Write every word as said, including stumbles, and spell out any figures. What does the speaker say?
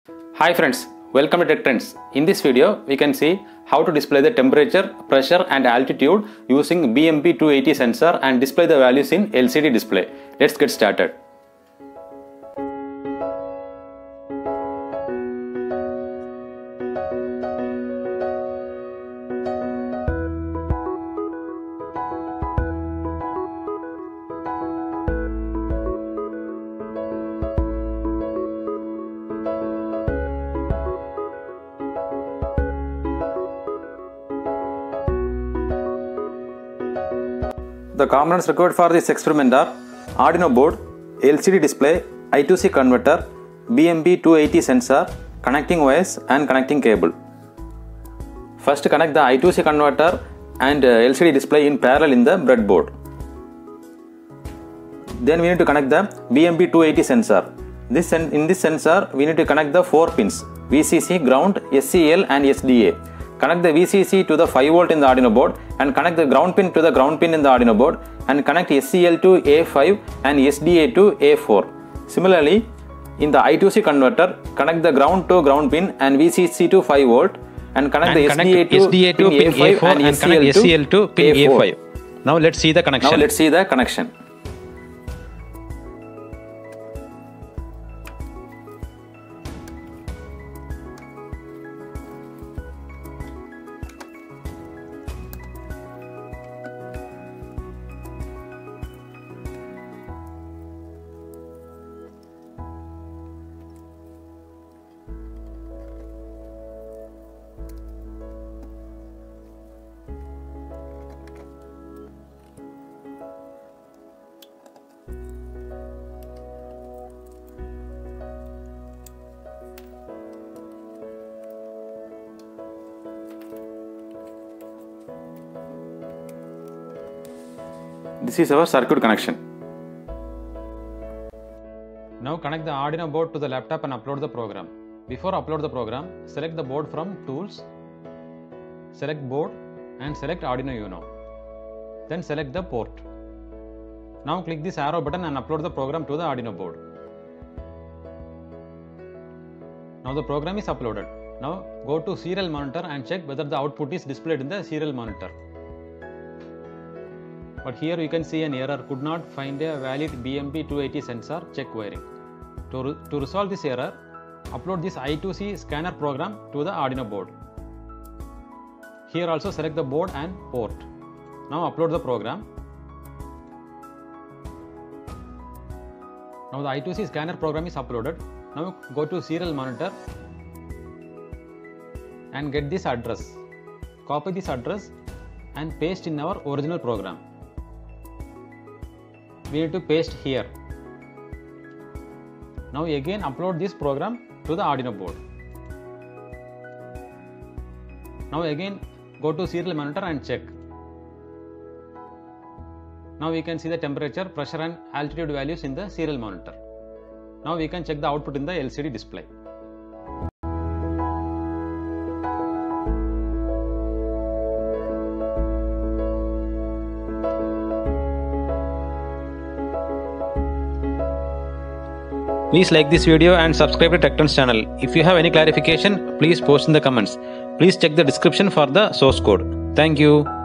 Hi friends, welcome to Tech Trends. In this video, we can see how to display the temperature, pressure and altitude using B M P two eighty sensor and display the values in L C D display. Let's get started. The components required for this experiment are Arduino board, L C D display, I two C converter, B M P two eighty sensor, connecting wires and connecting cable. First connect the I two C converter and L C D display in parallel in the breadboard. Then we need to connect the B M P two eighty sensor. This in this sensor we need to connect the four pins V C C, ground, S C L and S D A. Connect the V C C to the five volt in the Arduino board and connect the ground pin to the ground pin in the Arduino board and connect S C L to A five and S D A to A four. Similarly, in the I two C converter, connect the ground to ground pin and V C C to five volt and connect and the connect S D A to, S D A to pin, pin A four and, and connect S C L to pin A five. Now let's see the connection. Now let's see the connection. This is our circuit connection. Now connect the Arduino board to the laptop and upload the program. Before upload the program, select the board from Tools, select Board and select Arduino Uno. Then select the port. Now click this arrow button and upload the program to the Arduino board. Now the program is uploaded. Now go to serial monitor and check whether the output is displayed in the serial monitor. But here you can see an error, could not find a valid B M P two eighty sensor, check wiring. To, re to resolve this error, upload this I two C scanner program to the Arduino board. Here also select the board and port. Now upload the program. Now the I two C scanner program is uploaded. Now go to serial monitor and get this address. Copy this address and paste in our original program. We need to paste here. Now again upload this program to the Arduino board. Now again go to serial monitor and check. Now we can see the temperature, pressure and altitude values in the serial monitor. Now we can check the output in the L C D display. Please like this video and subscribe to Tech Trends channel. If you have any clarification, please post in the comments. Please check the description for the source code. Thank you.